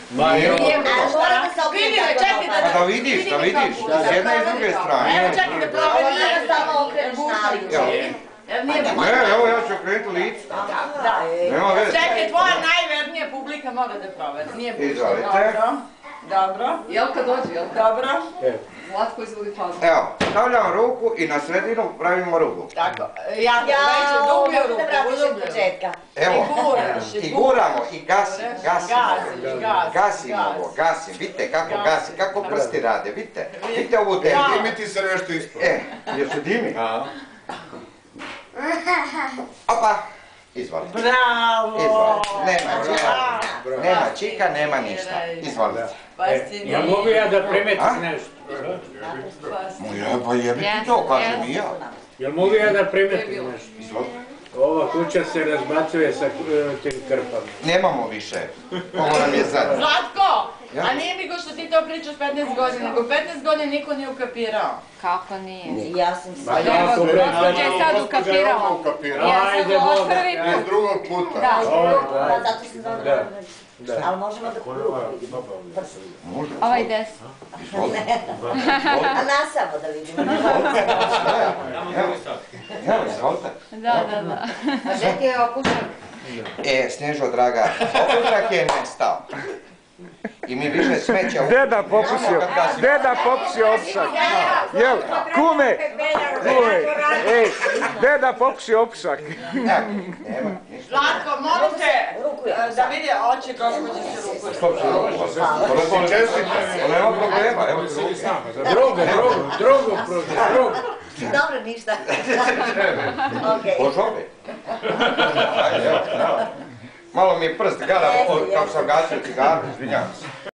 Nije. Vidi, čekaj Da vidiš, da vidiš, s jedne i s druge strane. Evo čekaj da probam, nije samo okreneš naliku. Ne, evo ja ću okrenuti lice. Nema veze. Čekaj, tvoja najvernija publika mora da proveri. Izvolite. Dobro. Jelka dođe, Jelka. Dobro. Vlatko izvoli faznu. Evo, stavljamo ruku i na sredinu pravimo ruku. Tako, ja neću dublju ruku, dublju. Evo, i guramo, i gasimo, gasimo ovo, gasim, vidite kako gasim, kako prsti rade, vidite, vidite ovu temu. Dimi ti se nešto ispod. Jer se dimi? Opa, izvolite. Bravo! Izvolite, nema čika, nema ništa, izvolite. Ja mogu ja da primetim nešto? Pa jebi ti to, kažem i ja. Jel mogu ja da primetim nešto? Izvolite. Ova kuća se razbacuje sa tim krpama. Nemamo više, ovo nam je zadnje. Zlatko! A nije mi go što ti to pričaš 15 godina, nego 15 godina niko nije ukapirao. Kako nije? Ja sam se... Gospođa je sad ukapirala. Ja sam ovo od prvi Iz put. drugog puta. Da. Zato sam znala da ali možemo da ruku vidimo. Ovaj desno. A nas samo da vidimo. Evo, izvolite. Da. A gdje ti je okušak? Snježo draga, okušak je nestao. I mi više smeća... Deda popusio opšak. Jel, kume, ej, deda popusio opšak. Nema ništa. Zlatko, molim te da vidi oči gospođe se rukuju. Stop se ruku. Nema problema, evo se ruku. Drogo prođe. Dobro, ništa. Hoće opet? Malo mi je prst gada, kao sam gasio cigaru, izvinjavam se.